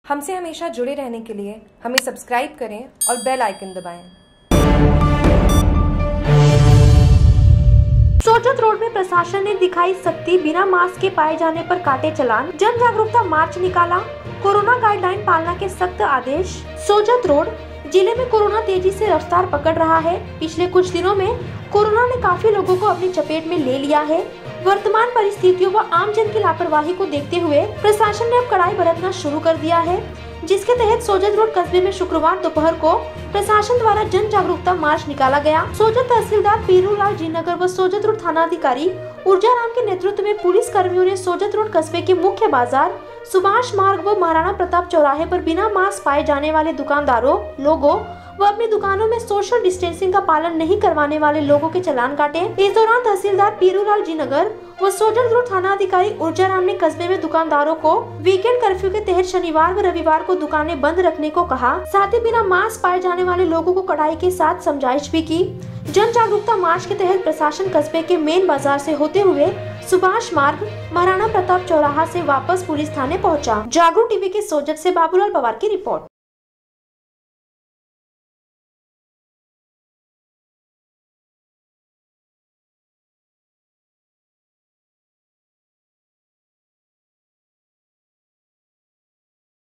हमसे हमेशा जुड़े रहने के लिए हमें सब्सक्राइब करें और बेल आइकन दबाएं। सोजत रोड में प्रशासन ने दिखाई सख्ती, बिना मास्क के पाए जाने पर काटे चालान। जन जागरूकता मार्च निकाला, कोरोना गाइडलाइन पालना के सख्त आदेश। सोजत रोड जिले में कोरोना तेजी से रफ्तार पकड़ रहा है। पिछले कुछ दिनों में कोरोना ने काफी लोगों को अपनी चपेट में ले लिया है। वर्तमान परिस्थितियों व आम जन की लापरवाही को देखते हुए प्रशासन ने अब कड़ाई बरतना शुरू कर दिया है, जिसके तहत सोजत रोड कस्बे में शुक्रवार दोपहर को प्रशासन द्वारा जन जागरूकता मार्च निकाला गया। सोजत तहसीलदार पीरूलाल जीनगर व सोजत रोड थाना अधिकारी ऊर्जा राम के नेतृत्व में पुलिस कर्मियों ने सोजत रोड कस्बे के मुख्य बाजार, सुभाष मार्ग व महाराणा प्रताप चौराहे पर बिना मास्क पाए जाने वाले दुकानदारों, लोगों व अपनी दुकानों में सोशल डिस्टेंसिंग का पालन नहीं करवाने वाले लोगों के चालान काटे। इस दौरान तहसीलदार पीरूलाल जीनगर व सोजत रोड थाना अधिकारी ऊर्जा राम ने कस्बे में दुकानदारों को वीकेंड कर्फ्यू के तहत शनिवार व रविवार को दुकानें बंद रखने को कहा। साथ ही बिना मास्क पाए जाने वाले लोगों को कड़ाई के साथ समझाइश भी की। जन जागरूकता मार्च के तहत प्रशासन कस्बे के मेन बाजार से होते हुए सुभाष मार्ग, महाराणा प्रताप चौराहा से वापस पुलिस थाने पहुंचा। जागरूक टीवी के सोजत से बाबूलाल पवार की रिपोर्ट।